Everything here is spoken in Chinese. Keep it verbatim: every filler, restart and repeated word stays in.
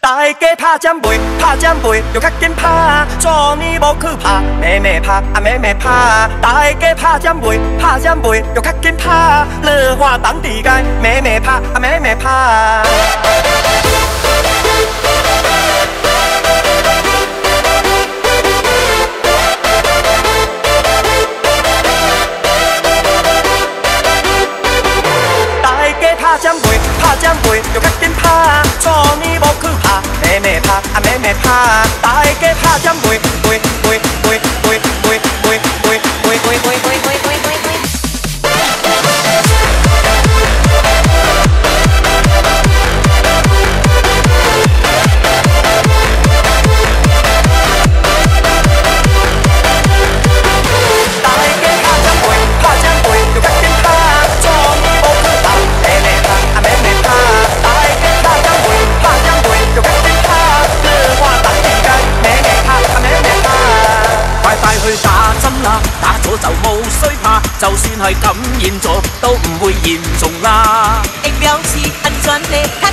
大家拍针背，拍针背，就较紧拍。昨年无去拍，妹妹拍，啊妹妹拍。大家拍针背，拍针背，就较紧拍。落花当地街，妹妹拍，啊妹妹拍。拍针背，拍针背，就较紧拍。昨年无去拍，妹妹拍，啊妹妹拍。大家拍针背，背背背背背背背背背背背背背背。去打針啦，打咗就無需怕，就算係感染咗都唔會嚴重啦。疫苗是安全的。